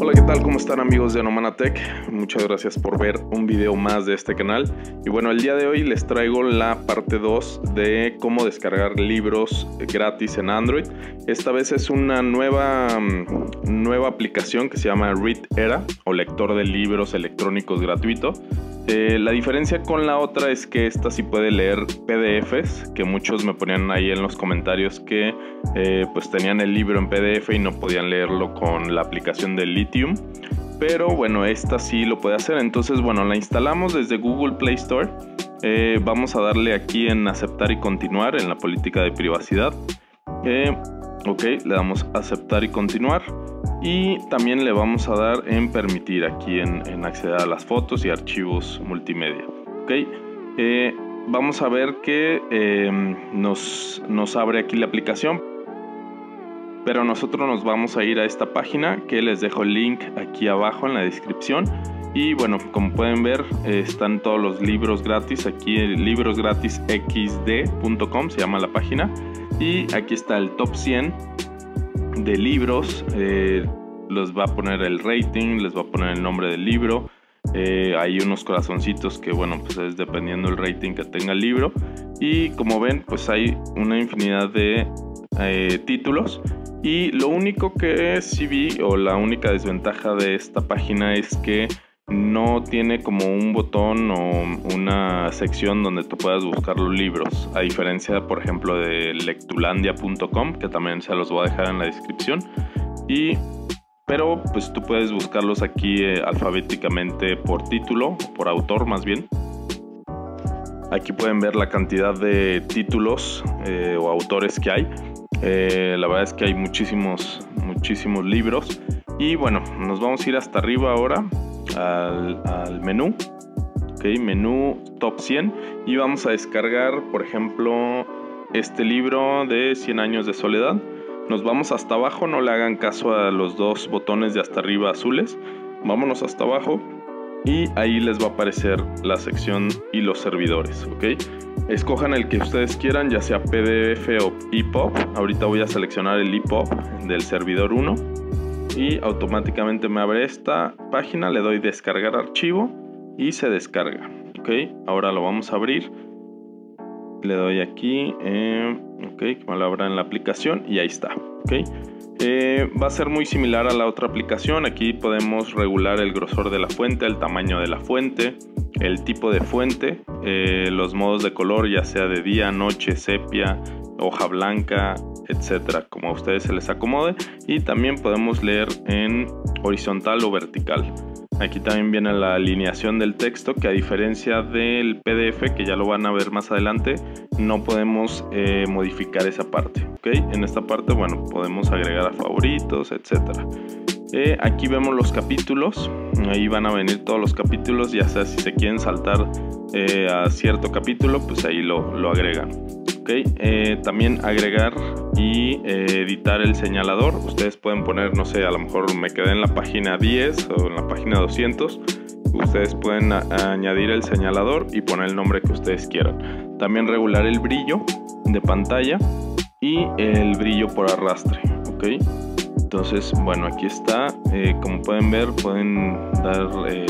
Hola, ¿qué tal? ¿Cómo están, amigos de Anomana Tech? Muchas gracias por ver un video más de este canal. Y bueno, el día de hoy les traigo la parte 2 de cómo descargar libros gratis en Android. Esta vez es una nueva aplicación que se llama ReadEra o lector de libros electrónicos gratuito. La diferencia con la otra es que esta sí puede leer PDFs, que muchos me ponían ahí en los comentarios que pues tenían el libro en PDF y no podían leerlo con la aplicación de Lithium. Pero bueno, esta sí lo puede hacer. Entonces bueno, la instalamos desde Google Play Store. Vamos a darle aquí en aceptar y continuar en la política de privacidad. Ok, le damos a aceptar y continuar. Y también le vamos a dar en permitir aquí en acceder a las fotos y archivos multimedia. Ok, vamos a ver que nos abre aquí la aplicación. Pero nosotros nos vamos a ir a esta página que les dejo el link aquí abajo en la descripción. Y bueno, como pueden ver, están todos los libros gratis. Aquí librosgratisxd.com se llama la página. Y aquí está el top 100 de libros. Les va a poner el rating, les va a poner el nombre del libro. Hay unos corazoncitos que bueno, pues es dependiendo del rating que tenga el libro. Y como ven, pues hay una infinidad de títulos. Y lo único que sí vi, o la única desventaja de esta página, es que no tiene como un botón o una sección donde tú puedas buscar los libros, a diferencia por ejemplo de lectulandia.com, que también se los voy a dejar en la descripción. Pero pues tú puedes buscarlos aquí alfabéticamente por título, por autor más bien. Aquí pueden ver la cantidad de títulos o autores que hay. La verdad es que hay muchísimos libros. Y bueno, nos vamos a ir hasta arriba ahora al menú. Ok, menú top 100. Y vamos a descargar, por ejemplo, este libro de 100 años de soledad. Nos vamos hasta abajo, no le hagan caso a los dos botones de hasta arriba azules. Vámonos hasta abajo y ahí les va a aparecer la sección y los servidores, ¿ok? Escojan el que ustedes quieran, ya sea PDF o EPUB. Ahorita voy a seleccionar el EPUB del servidor 1 y automáticamente me abre esta página. Le doy descargar archivo y se descarga, ¿ok? Ahora lo vamos a abrir. Le doy aquí, ok, que me lo abra en la aplicación y ahí está, ok. Va a ser muy similar a la otra aplicación. Aquí podemos regular el grosor de la fuente, el tamaño de la fuente, el tipo de fuente, los modos de color, ya sea de día, noche, sepia, hoja blanca, etcétera, como a ustedes se les acomode. Y también podemos leer en horizontal o vertical. Aquí también viene la alineación del texto, que a diferencia del PDF, que ya lo van a ver más adelante, no podemos modificar esa parte, ¿ok? En esta parte, bueno, podemos agregar a favoritos, etcétera. Aquí vemos los capítulos, ahí van a venir todos los capítulos, ya sea si se quieren saltar a cierto capítulo, pues ahí lo agregan. Okay. También agregar y editar el señalador. Ustedes pueden poner, no sé, a lo mejor me quedé en la página 10 o en la página 200. Ustedes pueden añadir el señalador y poner el nombre que ustedes quieran. También regular el brillo de pantalla y el brillo por arrastre, ¿ok? Entonces, bueno, aquí está. Como pueden ver, pueden dar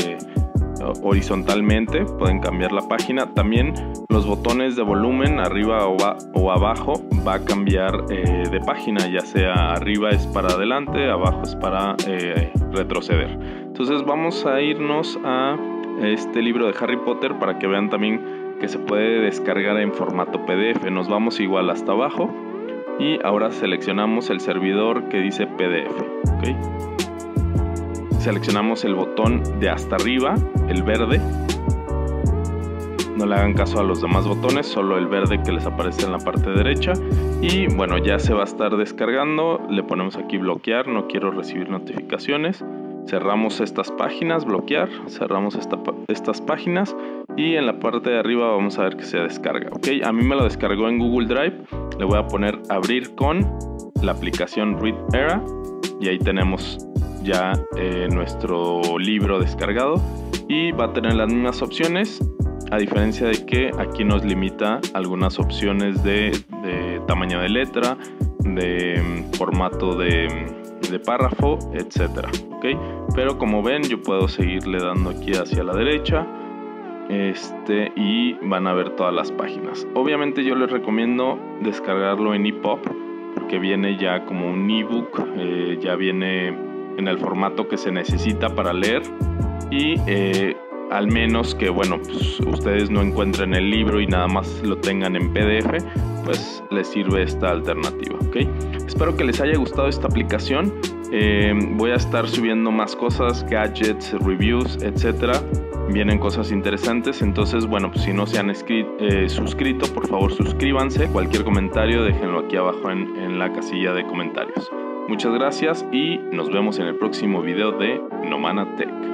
horizontalmente, pueden cambiar la página. También los botones de volumen arriba o abajo va a cambiar de página, ya sea arriba es para adelante, abajo es para retroceder. Entonces vamos a irnos a este libro de Harry Potter para que vean también que se puede descargar en formato PDF. Nos vamos igual hasta abajo y ahora seleccionamos el servidor que dice PDF, ¿ok? Seleccionamos el botón de hasta arriba, el verde. No le hagan caso a los demás botones, solo el verde que les aparece en la parte derecha. Y bueno, ya se va a estar descargando. Le ponemos aquí bloquear, no quiero recibir notificaciones. Cerramos estas páginas, bloquear. Cerramos estas páginas. Y en la parte de arriba vamos a ver que se descarga, ¿ok? A mí me lo descargó en Google Drive. Le voy a poner abrir con la aplicación ReadEra. Y ahí tenemos ya nuestro libro descargado y va a tener las mismas opciones, a diferencia de que aquí nos limita algunas opciones de tamaño de letra, de formato de párrafo, etcétera. ¿ok? Pero como ven, yo puedo seguirle dando aquí hacia la derecha. Y van a ver todas las páginas. Obviamente yo les recomiendo descargarlo en EPUB, porque viene ya como un ebook, ya viene en el formato que se necesita para leer. Y al menos que, bueno, pues ustedes no encuentren el libro y nada más lo tengan en PDF, pues les sirve esta alternativa, ¿ok? Espero que les haya gustado esta aplicación. Voy a estar subiendo más cosas, gadgets, reviews, etcétera. Vienen cosas interesantes, entonces bueno, pues si no se han suscrito, por favor suscríbanse. Cualquier comentario déjenlo aquí abajo en la casilla de comentarios. Muchas gracias y nos vemos en el próximo video de Nomana Tech.